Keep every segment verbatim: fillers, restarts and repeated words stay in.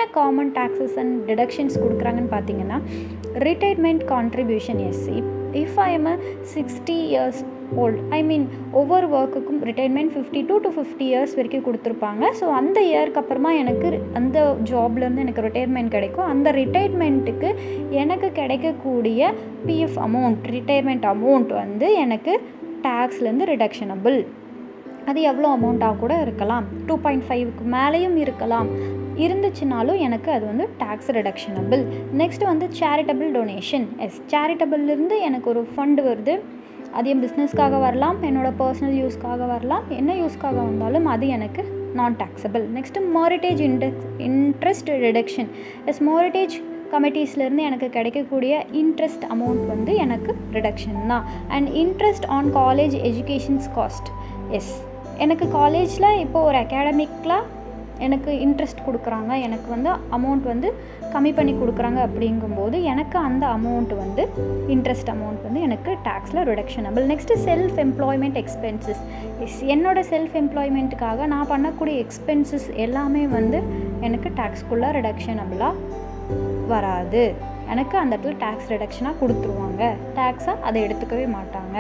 என்னென்ன common taxes and deductions கொடுக்குறாங்கன்னு பார்த்தீங்கன்னா, retirement contribution. Yes if if I am a sixty years old, I mean ஒவ்வொரு ஒர்க்குக்கும் retirement fifty to to fifty years வரைக்கும் கொடுத்துருப்பாங்க. So அந்த இயருக்கு அப்புறமா எனக்கு அந்த ஜாப்லேருந்து எனக்கு ரிட்டைர்மெண்ட் கிடைக்கும். அந்த ரிட்டைர்மெண்ட்டுக்கு எனக்கு கிடைக்கக்கூடிய பிஎஃப் அமௌண்ட், ரிட்டைர்மெண்ட் அமௌண்ட் வந்து எனக்கு டேக்ஸ்லேருந்து ரிடக்ஷனபிள். அது எவ்வளோ அமௌண்ட்டாக கூட இருக்கலாம், டூ பாயிண்ட் ஃபைவ்க்கு மேலேயும் இருக்கலாம். இருந்துச்சுனாலும் எனக்கு அது வந்து டேக்ஸ் ரிடக்ஷனபிள். நெக்ஸ்ட் வந்து சேரிட்டபிள் டொனேஷன். எஸ் சேரிட்டபிள்லேருந்து எனக்கு ஒரு ஃபண்டு வருது. அது என் பிஸ்னஸ்க்காக வரலாம், என்னோடய பர்சனல் யூஸ்க்காக வரலாம், என்ன யூஸ்க்காக வந்தாலும் அது எனக்கு நான் taxable. Next mortgage index interest reduction. Yes mortgage கமிட்டிஸ்லேருந்து எனக்கு கிடைக்கக்கூடிய இன்ட்ரெஸ்ட் அமௌண்ட் வந்து எனக்கு ரிடக்ஷன் தான். And interest on college educations cost. Yes எனக்கு காலேஜில் இப்போது ஒரு அகாடமிக்கில் எனக்கு இன்ட்ரெஸ்ட் கொடுக்குறாங்க, எனக்கு வந்து அமௌண்ட் வந்து கம்மி பண்ணி கொடுக்குறாங்க. அப்படிங்கும்போது எனக்கு அந்த அமௌண்ட் வந்து இன்ட்ரெஸ்ட் அமௌண்ட் வந்து எனக்கு டேக்ஸில் reductionable. Next self employment expenses. Yes என்னோடய செல்ஃப் எம்ப்ளாய்மெண்ட்டுக்காக நான் பண்ணக்கூடிய எக்ஸ்பென்சஸ் எல்லாமே வந்து எனக்கு டேக்ஸ்குள்ளே ரிடக்ஷனபிளாக வராது. எனக்கு அந்த இடத்துல டேக்ஸ் ரிடக்ஷனாக கொடுத்துருவாங்க, டேக்ஸாக அதை எடுத்துக்கவே மாட்டாங்க.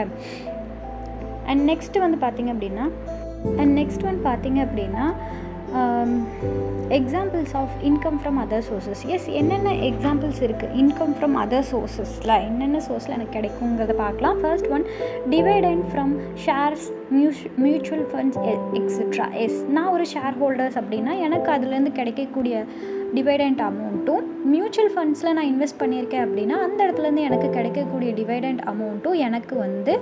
அண்ட் நெக்ஸ்ட்டு வந்து பார்த்திங்க அப்படின்னா அண்ட் நெக்ஸ்ட் ஒன் பார்த்திங்க அப்படின்னா examples of income from other sources. Yes என்னென்ன எக்ஸாம்பிள்ஸ் இருக்குது இன்கம் ஃப்ரம் அதர் சோர்ஸஸில், என்னென்ன சோர்ஸில் எனக்கு கிடைக்குங்கிறத பார்க்கலாம். First one dividend from shares, மியூச் மியூச்சுவல் ஃபண்ட்ஸ் எக்ஸெட்ரா. எஸ் நான் ஒரு ஷேர் ஹோல்டர்ஸ் அப்படின்னா எனக்கு அதுலேருந்து கிடைக்கக்கூடிய டிவைடெண்ட் அமௌண்ட்டும், மியூச்சுவல் ஃபண்ட்ஸில் நான் இன்வெஸ்ட் பண்ணியிருக்கேன் அப்படின்னா அந்த இடத்துலேருந்து எனக்கு கிடைக்கக்கூடிய டிவைடெண்ட் அமௌண்ட்டும் எனக்கு வந்து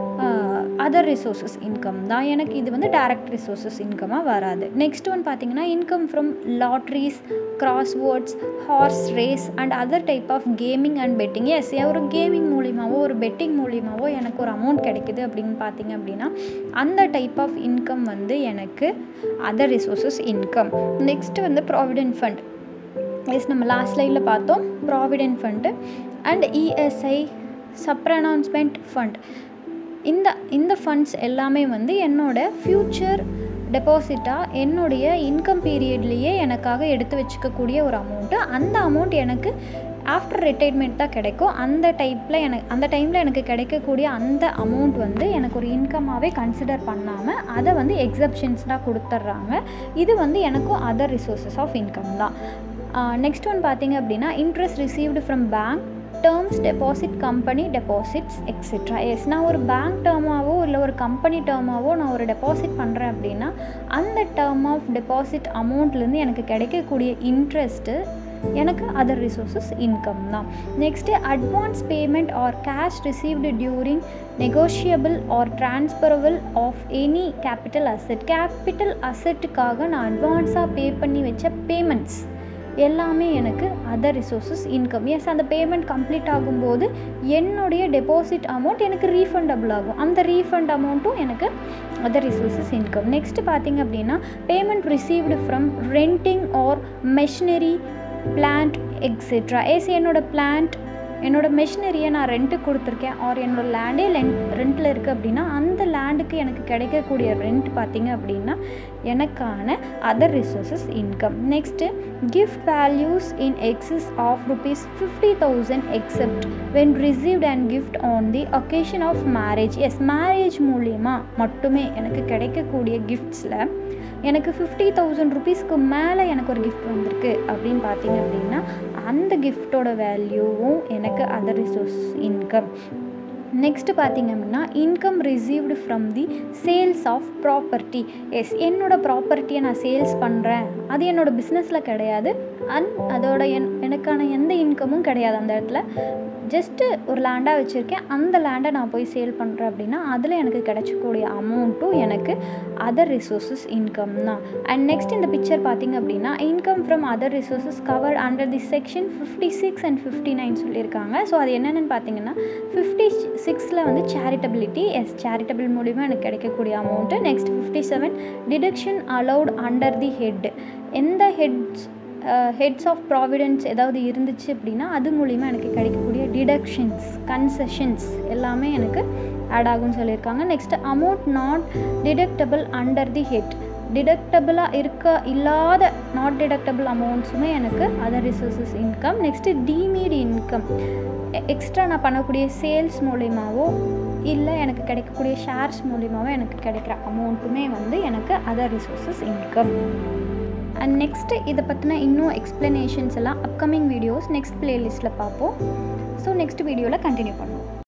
அதர் ரிசோர்ஸஸ் இன்கம் தான். எனக்கு இது வந்து டைரக்ட் ரிசோர்ஸஸ் இன்கமாக வராது. நெக்ஸ்ட் ஒன் பார்த்திங்கன்னா income from lotteries, crosswords, horse race and other type of gaming and betting. Yes ஒரு கேமிங் மூலியமாவோ ஒரு பெட்டிங் மூலியமாவோ எனக்கு ஒரு அமௌண்ட் கிடைக்குது அப்படின்னு பார்த்திங்க அப்படின்னா அந்த டைப் ஆஃப் இன்கம் வந்து எனக்கு அதர் ரிசோர்ஸஸ் இன்கம். நெக்ஸ்ட்டு வந்து ப்ராவிடென்ட் ஃபண்ட். எஸ் நம்ம லாஸ்ட் ஸ்லைடில் பார்த்தோம் provident fund and ESI, superannuation fund. இந்த இந்த ஃபண்ட்ஸ் எல்லாமே வந்து என்னோடய ஃப்யூச்சர் டெபாசிட்டாக என்னுடைய இன்கம் பீரியட்லேயே எனக்காக எடுத்து வச்சுக்கக்கூடிய ஒரு அமௌண்ட்டு. அந்த அமௌண்ட் எனக்கு ஆஃப்டர் ரிட்டைர்மெண்ட் தான் கிடைக்கும். அந்த டைப்பில் எனக்கு அந்த டைமில் எனக்கு கிடைக்கக்கூடிய அந்த அமௌண்ட் வந்து எனக்கு ஒரு இன்கமாகவே கன்சிடர் பண்ணாமல் அதை வந்து எக்ஸப்ஷன்ஸ்டாக கொடுத்துட்றாங்க. இது வந்து எனக்கும் அதர் ரிசோர்ஸஸ் ஆஃப் இன்கம் தான். நெக்ஸ்ட் ஒன் பார்த்திங்க அப்படின்னா interest received from bank, terms deposit, company deposits etcetera. Yes நான் ஒரு பேங்க் டேர்மாவோ இல்லை ஒரு கம்பெனி டேர்மாவோ நான் ஒரு டெபாசிட் பண்ணுறேன் அப்படின்னா அந்த டேர்ம் ஆஃப் டெபாசிட் அமௌண்ட்லேருந்து எனக்கு கிடைக்கக்கூடிய இன்ட்ரெஸ்ட்டு எனக்கு அதர் ரிசோர்ஸஸ் இன்கம் தான். Next advance payment or cash received during negotiable or transferable of any capital asset. Capital அசெட்டுக்காக நான் அட்வான்ஸாக பே பண்ணி வச்ச பேமெண்ட்ஸ் எல்லாமே எனக்கு அதர் ரிசோர்ஸஸ் இன்கம். எஸ் அந்த பேமெண்ட் கம்ப்ளீட் ஆகும்போது என்னுடைய டெபாசிட் அமௌண்ட் எனக்கு ரீஃபண்டபிள் ஆகும். அந்த ரீஃபண்ட் அமௌண்ட்டும் எனக்கு அதர் ரிசோர்ஸஸ் இன்கம். நெக்ஸ்ட்டு பார்த்திங்க அப்படின்னா payment received from renting or machinery, plant etcetera. Yes என்னோடய பிளான்ட், என்னோடய மெஷினரியை நான் ரெண்ட்டுக்கு கொடுத்துருக்கேன் ஆர் என்னோடய லேண்டே லென் ரெண்டில் இருக்குது அப்படின்னா அந்த லேண்டுக்கு எனக்கு கிடைக்கக்கூடிய ரெண்ட் பார்த்திங்க அப்படின்னா எனக்கான other resources income. Next gift values in excess of rupees fifty thousand except when received and gift on the occasion of marriage. Yes marriage மூலியமாக மட்டுமே எனக்கு கிடைக்கக்கூடிய கிஃப்ட்ஸில் எனக்கு ஃபிஃப்டி தௌசண்ட் ருபீஸ்க்கு மேலே எனக்கு ஒரு கிஃப்ட் வந்திருக்கு அப்படின்னு பார்த்திங்க அப்படின்னா அந்த கிஃப்டோட வேல்யூவும் எனக்கு அதர் ரிசோர்ஸ் இன்கம். நெக்ஸ்ட்டு பார்த்திங்க அப்படின்னா income received from the sales of property. Yes என்னோடய ப்ராப்பர்ட்டியை நான் சேல்ஸ் பண்ணுறேன், அது என்னோடய பிஸ்னஸில் கிடையாது, அண்ட் அதோட என் எனக்கான எந்த இன்கமும் கிடையாது. அந்த இடத்துல ஜஸ்ட்டு ஒரு லேண்டாக வச்சுருக்கேன், அந்த லேண்டை நான் போய் சேல் பண்ணுறேன் அப்படின்னா அதில் எனக்கு கிடைச்சக்கூடிய அமௌண்ட்டும் எனக்கு அதர் ரிசோர்ஸஸ் இன்கம் தான். அண்ட் நெக்ஸ்ட் இந்த பிக்சர் பார்த்திங்க அப்படின்னா income from other resources covered under the section fifty six and fifty nine சொல்லியிருக்காங்க. ஸோ அது என்னென்னு பார்த்தீங்கன்னா ஃபிஃப்டி சிக்ஸில் வந்து சேரிட்டபிலிட்டி. எஸ் சேரிட்டபிள் மூலிமா எனக்கு கிடைக்கக்கூடிய அமௌண்ட்டு. Next fifty seven deduction allowed under the head. எந்த ஹெட்ஸ் ஹெட்ஸ் ஆஃப் ப்ராவிடென்ஸ் ஏதாவது இருந்துச்சு அப்படின்னா அது மூலிமா எனக்கு கிடைக்கக்கூடிய டிடக்ஷன்ஸ், கன்செஷன்ஸ் எல்லாமே எனக்கு ஆட் ஆகும்னு சொல்லியிருக்காங்க. Next amount not deductible under the head. டிடக்டபிளாக இருக்க இல்லாத நாட் டிடக்டபிள் அமௌண்ட்ஸுமே எனக்கு other resources income. Next deemed income, extra நான் பண்ணக்கூடிய சேல்ஸ் மூலிமாவோ இல்லை எனக்கு கிடைக்கக்கூடிய ஷேர்ஸ் மூலிமாவோ எனக்கு கிடைக்கிற அமௌண்ட்டுமே வந்து எனக்கு other resources income. And next இதை பற்றின இன்னும் எக்ஸ்ப்ளனேஷன்ஸ் எல்லாம் அப்கமிங் வீடியோஸ் நெக்ஸ்ட் ப்ளேலிஸ்ட்டில் பார்ப்போம். ஸோ நெக்ஸ்ட் வீடியோவில் கண்டினியூ பண்ணுவோம்.